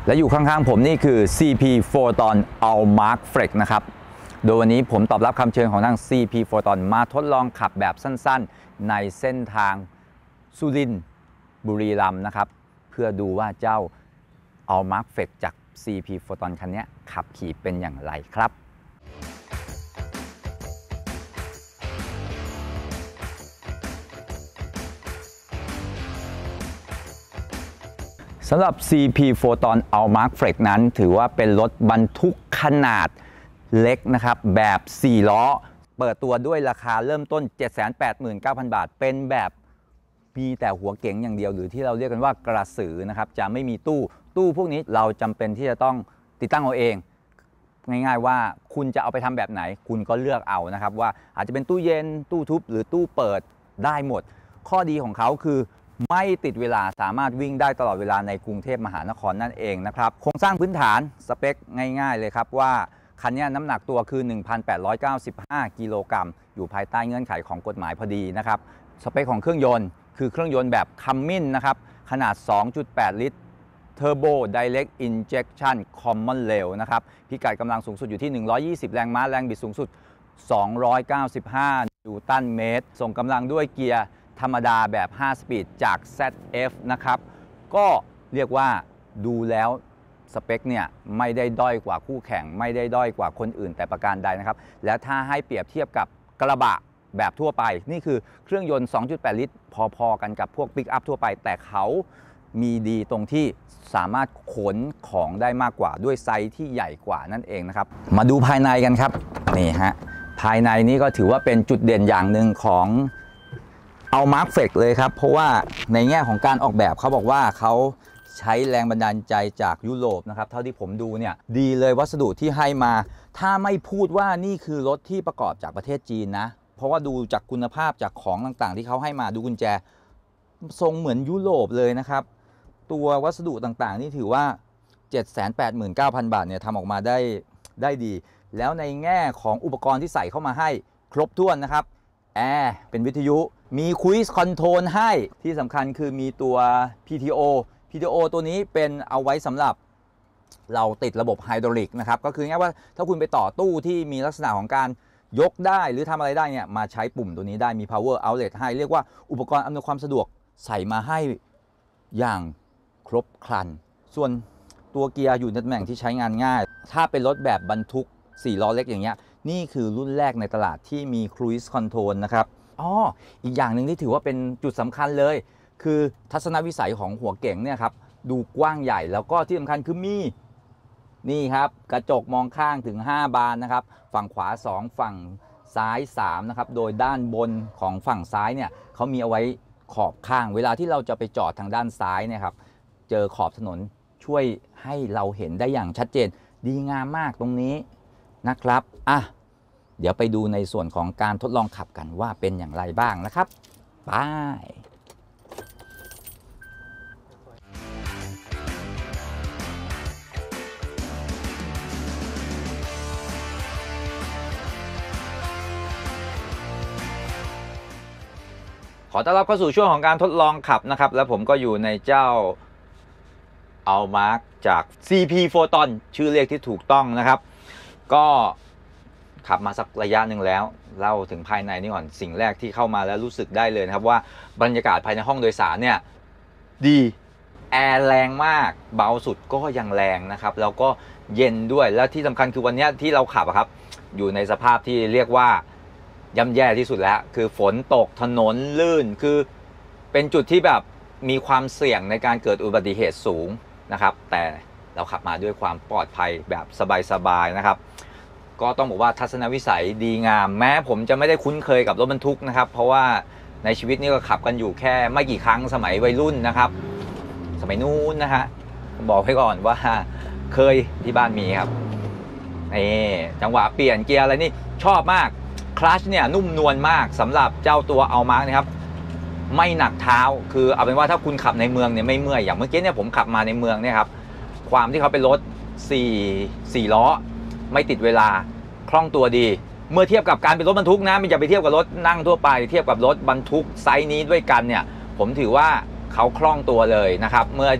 และอยู่ข้างๆผมนี่คือ CP Photon Allmark Flex นะครับโดยวันนี้ผมตอบรับคำเชิญของทาง CP Photon มาทดลองขับแบบสั้นๆในเส้นทางสุรินทร์บุรีรัมย์นะครับเพื่อดูว่าเจ้า Allmark Flex จาก CP Photon คันนี้ขับขี่เป็นอย่างไรครับสำหรับ CP Photon Allmark Flex นั้นถือว่าเป็นรถบรรทุกขนาดเล็กนะครับแบบ4ล้อเปิดตัวด้วยราคาเริ่มต้น 789,000 บาทเป็นแบบมีแต่หัวเก๋งอย่างเดียวหรือที่เราเรียกกันว่ากระสือนะครับจะไม่มีตู้พวกนี้เราจำเป็นที่จะต้องติดตั้งเอาเองง่ายๆว่าคุณจะเอาไปทำแบบไหนคุณก็เลือกเอานะครับว่าอาจจะเป็นตู้เย็นตู้ทุบหรือตู้เปิดได้หมดข้อดีของเขาคือไม่ติดเวลาสามารถวิ่งได้ตลอดเวลาในกรุงเทพมหานครนั่นเองนะครับโครงสร้างพื้นฐานสเปคง่ายๆเลยครับว่าคันนี้น้ำหนักตัวคือ 1,895 กิโลกรัมอยู่ภายใต้เงื่อนไขของกฎหมายพอดีนะครับสเปคของเครื่องยนต์คือเครื่องยนต์แบบคัมมินนะครับขนาด 2.8 ลิตร Turbo Direct Injection Common Rail นะครับพิกัดกำลังสูงสุดอยู่ที่120แรงม้าแรงบิดสูงสุด295นิวตันเมตรส่งกำลังด้วยเกียร์ธรรมดาแบบ5สปีดจาก ZF นะครับก็เรียกว่าดูแล้วสเปคเนี่ยไม่ได้ด้อยกว่าคู่แข่งไม่ได้ด้อยกว่าคนอื่นแต่ประการใดนะครับและถ้าให้เปรียบเทียบกับกระบะแบบทั่วไปนี่คือเครื่องยนต์ 2.8 ลิตรพอๆกันกับพวกปิกอัพทั่วไปแต่เขามีดีตรงที่สามารถขนของได้มากกว่าด้วยไซส์ที่ใหญ่กว่านั่นเองนะครับมาดูภายในกันครับนี่ฮะภายในนี้ก็ถือว่าเป็นจุดเด่นอย่างหนึ่งของAllmark Flexเลยครับเพราะว่าในแง่ของการออกแบบเขาบอกว่าเขาใช้แรงบันดาลใจจากยุโรปนะครับเท่าที่ผมดูเนี่ยดีเลยวัสดุที่ให้มาถ้าไม่พูดว่านี่คือรถที่ประกอบจากประเทศจีนนะเพราะว่าดูจากคุณภาพจากของต่างๆที่เขาให้มาดูกุญแจทรงเหมือนยุโรปเลยนะครับตัววัสดุต่างๆนี่ถือว่า 789,000 บาทเนี่ยทำออกมาได้ดีแล้วในแง่ของอุปกรณ์ที่ใส่เข้ามาให้ครบถ้วนนะครับแอร์เป็นวิทยุมีคุยส์คอนโทรลให้ที่สำคัญคือมีตัว PTO ตัวนี้เป็นเอาไว้สำหรับเราติดระบบไฮดรอลิกนะครับก็คือง่ายว่าถ้าคุณไปต่อตู้ที่มีลักษณะของการยกได้หรือทำอะไรได้เนี่ยมาใช้ปุ่มตัวนี้ได้มี power outlet ให้เรียกว่าอุปกรณ์อำนวยความสะดวกใส่มาให้อย่างครบครันส่วนตัวเกียร์อยู่ในตำแหน่งที่ใช้งานง่ายถ้าเป็นรถแบบบรรทุก4ล้อเล็กอย่างเงี้ยนี่คือรุ่นแรกในตลาดที่มี Cruise Control นะครับอีกอย่างหนึ่งที่ถือว่าเป็นจุดสำคัญเลยคือทัศนวิสัยของหัวเก๋งเนี่ยครับดูกว้างใหญ่แล้วก็ที่สำคัญคือมีนี่ครับกระจกมองข้างถึง5บานนะครับฝั่งขวา2ฝั่งซ้าย3นะครับโดยด้านบนของฝั่งซ้ายเนี่ยเขามีเอาไว้ขอบข้างเวลาที่เราจะไปจอดทางด้านซ้ายเนี่ยครับเจอขอบถนนช่วยให้เราเห็นได้อย่างชัดเจนดีงามมากตรงนี้นะครับเดี๋ยวไปดูในส่วนของการทดลองขับกันว่าเป็นอย่างไรบ้างนะครับไปขอต้อนรับเข้าสู่ช่วงของการทดลองขับนะครับแล้วผมก็อยู่ในเจ้า Allmark จาก CP Photon ชื่อเรียกที่ถูกต้องนะครับก็ขับมาสักระยะหนึ่งแล้วเล่าถึงภายในนี่ก่อนสิ่งแรกที่เข้ามาแล้วรู้สึกได้เลยนะครับว่าบรรยากาศภายในห้องโดยสารเนี่ยดีแอร์แรงมากเบาสุดก็ยังแรงนะครับแล้วก็เย็นด้วยแล้วที่สำคัญคือวันนี้ที่เราขับครับอยู่ในสภาพที่เรียกว่าย่ำแย่ที่สุดแล้วคือฝนตกถนนลื่นคือเป็นจุดที่แบบมีความเสี่ยงในการเกิดอุบัติเหตุสูงนะครับแต่เราขับมาด้วยความปลอดภัยแบบสบายๆนะครับก็ต้องบอกว่าทัศนวิสัยดีงามแม้ผมจะไม่ได้คุ้นเคยกับรถบรรทุกนะครับเพราะว่าในชีวิตนี้ก็ขับกันอยู่แค่ไม่กี่ครั้งสมัยวัยรุ่นนะครับสมัยนู้นนะฮะบอกไว้ก่อนว่าเคยที่บ้านมีครับจังหวะเปลี่ยนเกียร์อะไรนี่ชอบมากคลัตช์เนี่ยนุ่มนวลมากสำหรับเจ้าตัวAllmarkนะครับไม่หนักเท้าคือเอาเป็นว่าถ้าคุณขับในเมืองเนี่ยไม่เมื่อยอย่างเมื่อกี้เนี่ยผมขับมาในเมืองเนี่ยครับความที่เขาเป็นรถ4ล้อไม่ติดเวลาคล่องตัวดีเมื่อเทียบกับการเป็นรถบรรทุกนะไม่จะไปเทียบกับรถนั่งทั่วไปเทียบกับรถบรรทุกไซส์นี้ด้วยกันเนี่ยผมถือว่าเขาคล่องตัวเลยนะครับเมื่อ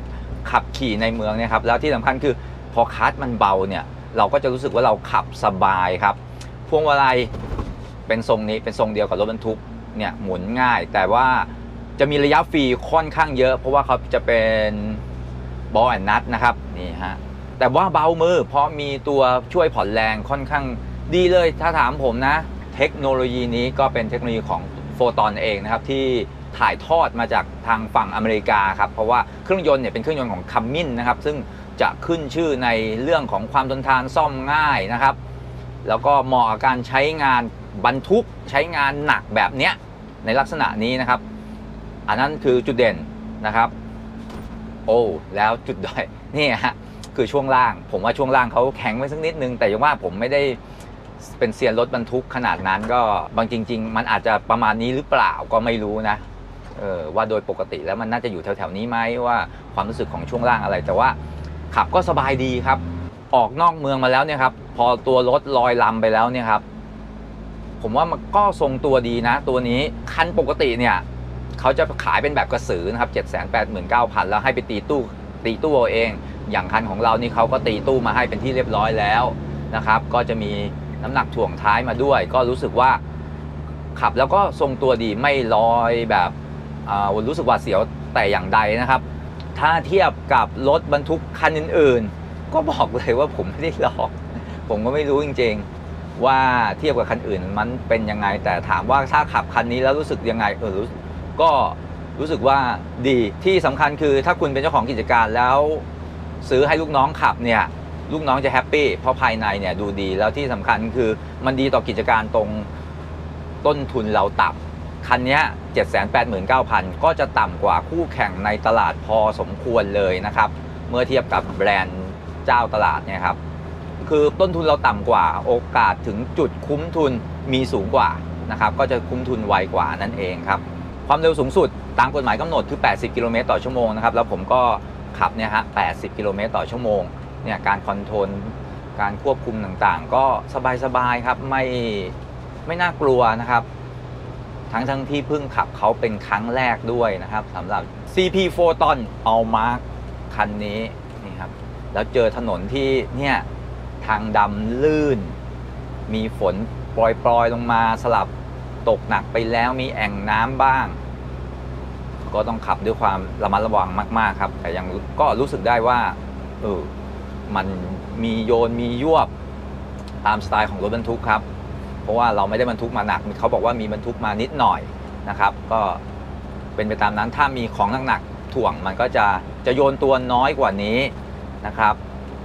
ขับขี่ในเมืองเนี่ยครับแล้วที่สำคัญคือพอคลัตช์มันเบาเนี่ยเราก็จะรู้สึกว่าเราขับสบายครับพวงมาลัยเป็นทรงนี้เป็นทรงเดียวกับรถบรรทุกเนี่ยหมุนง่ายแต่ว่าจะมีระยะฟรีค่อนข้างเยอะเพราะว่าเขาจะเป็นบอลแอนด์นัทนะครับนี่ฮะแต่ว่าเบามือเพราะมีตัวช่วยผ่อนแรงค่อนข้างดีเลยถ้าถามผมนะเทคโนโลยีนี้ก็เป็นเทคโนโลยีของโฟตอนเองนะครับที่ถ่ายทอดมาจากทางฝั่งอเมริกาครับเพราะว่าเครื่องยนต์เนี่ยเป็นเครื่องยนต์ของคัมมินนะครับซึ่งจะขึ้นชื่อในเรื่องของความทนทานซ่อมง่ายนะครับแล้วก็เหมาะกับการใช้งานบรรทุกใช้งานหนักแบบเนี้ยในลักษณะนี้นะครับอันนั้นคือจุดเด่นนะครับโอ้แล้วจุดด้อยนี่ฮะคือช่วงล่างผมว่าช่วงล่างเขาแข็งไว้สักนิดนึงแต่ยังว่าผมไม่ได้เป็นเซียนรถบรรทุกขนาดนั้นก็บางจริงๆมันอาจจะประมาณนี้หรือเปล่าก็ไม่รู้นะว่าโดยปกติแล้วมันน่าจะอยู่แถวๆนี้ไหมว่าความรู้สึกของช่วงล่างอะไรแต่ว่าขับก็สบายดีครับออกนอกเมืองมาแล้วเนี่ยครับพอตัวรถลอยลำไปแล้วเนี่ยครับผมว่ามันก็ทรงตัวดีนะตัวนี้คันปกติเนี่ยเขาจะขายเป็นแบบกระสือนะครับ 789,000 แล้วให้ไปตีตู้เอาเองอย่างคันของเรานี่เขาก็ตีตู้มาให้เป็นที่เรียบร้อยแล้วนะครับก็จะมีน้ำหนักถ่วงท้ายมาด้วยก็รู้สึกว่าขับแล้วก็ทรงตัวดีไม่ลอยแบบรู้สึกว่าเสียวแต่อย่างใดนะครับถ้าเทียบกับรถบรรทุกคันอื่นๆก็บอกเลยว่าผมไม่ได้ลองผมก็ไม่รู้จริงๆว่าเทียบกับคันอื่นมันเป็นยังไงแต่ถามว่าถ้าขับคันนี้แล้วรู้สึกยังไงก็รู้สึกว่าดีที่สำคัญคือถ้าคุณเป็นเจ้าของกิจการแล้วซื้อให้ลูกน้องขับเนี่ยลูกน้องจะแฮปปี้เพราะภายในเนี่ยดูดีแล้วที่สำคัญคือมันดีต่อกิจการตรงต้นทุนเราต่ำคันนี้ 789,000 ก็จะต่ำกว่าคู่แข่งในตลาดพอสมควรเลยนะครับเมื่อเทียบกับแบรนด์เจ้าตลาดเนี่ยครับคือต้นทุนเราต่ำกว่าโอกาสถึงจุดคุ้มทุนมีสูงกว่านะครับก็จะคุ้มทุนไวกว่านั่นเองครับความเร็วสูงสุดตามกฎหมายกำหนดคือ80 กิโลเมตรต่อชั่วโมงนะครับแล้วผมก็ขับเนี่ยฮะ80 กิโลเมตรต่อชั่วโมงเนี่ยการคอนโทรลการควบคุมต่างๆก็สบายๆครับไม่น่ากลัวนะครับทั้งที่เพิ่งขับเขาเป็นครั้งแรกด้วยนะครับสำหรับ CP Photon Allmark คันนี้นี่ครับแล้วเจอถนนที่เนี่ยทางดำลื่นมีฝนปล่อยลงมาสลับตกหนักไปแล้วมีแอ่งน้ำบ้างก็ต้องขับด้วยความระมัดระวังมากๆครับแต่ยังก็รู้สึกได้ว่ามันมีโยนมียวบตามสไตล์ของรถบรรทุกครับเพราะว่าเราไม่ได้บรรทุกมาหนักเขาบอกว่ามีบรรทุกมานิดหน่อยนะครับก็เป็นไปตามนั้นถ้ามีของหนักๆถ่วงมันก็จะโยนตัวน้อยกว่านี้นะครับ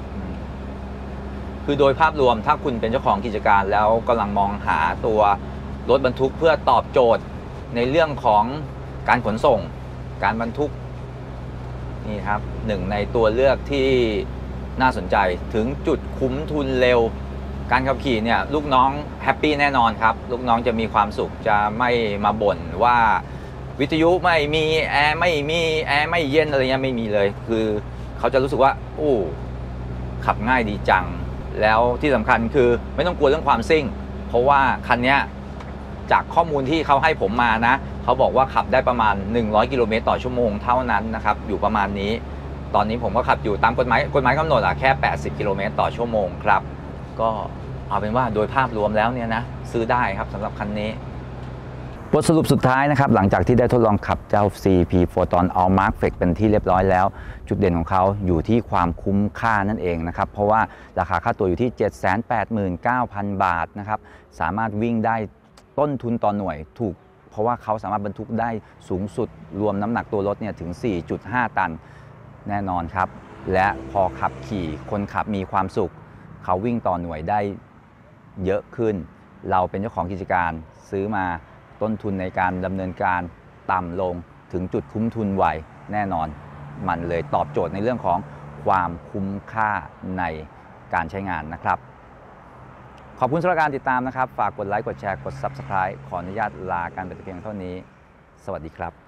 คือโดยภาพรวมถ้าคุณเป็นเจ้าของกิจการแล้วกำลังมองหาตัวรถบรรทุกเพื่อตอบโจทย์ในเรื่องของการขนส่งการบรรทุกนี่ครับหนึ่งในตัวเลือกที่น่าสนใจถึงจุดคุ้มทุนเร็วการขับขี่เนี่ยลูกน้องแฮปปี้แน่นอนครับลูกน้องจะมีความสุขจะไม่มาบ่นว่าวิทยุไม่มีแอร์ไม่มีแอร์ไม่เย็นอะไรเงี้ยไม่มีเลยคือเขาจะรู้สึกว่าโอ้ขับง่ายดีจังแล้วที่สำคัญคือไม่ต้องกลัวเรื่องความซิ่งเพราะว่าคันนี้จากข้อมูลที่เขาให้ผมมานะเขาบอกว่าขับได้ประมาณ100 กิโลเมตรต่อชั่วโมงเท่านั้นนะครับอยู่ประมาณนี้ตอนนี้ผมก็ขับอยู่ตามกฎหมายกำหนดแค่80 กิโลเมตรต่อชั่วโมงครับก็เอาเป็นว่าโดยภาพรวมแล้วเนี่ยนะซื้อได้ครับสำหรับคันนี้บทสรุปสุดท้ายนะครับหลังจากที่ได้ทดลองขับเจ้า CP Photon Allmark Flex เป็นที่เรียบร้อยแล้วจุดเด่นของเขาอยู่ที่ความคุ้มค่านั่นเองนะครับเพราะว่าราคาค่าตัวอยู่ที่ 789,000 บาทนะครับสามารถวิ่งได้ต้นทุนต่อหน่วยถูกเพราะว่าเขาสามารถบรรทุกได้สูงสุดรวมน้ำหนักตัวรถเนี่ยถึง 4.5 ตันแน่นอนครับและพอขับขี่คนขับมีความสุขเขาวิ่งต่อหน่วยได้เยอะขึ้นเราเป็นเจ้าของกิจการซื้อมาต้นทุนในการดำเนินการต่ำลงถึงจุดคุ้มทุนไวแน่นอนมันเลยตอบโจทย์ในเรื่องของความคุ้มค่าในการใช้งานนะครับขอบคุณสำหรับการติดตามนะครับฝากกดไลค์กดแชร์กด Subscribe ขออนุญาตลาการไปแต่เพียงเท่านี้สวัสดีครับ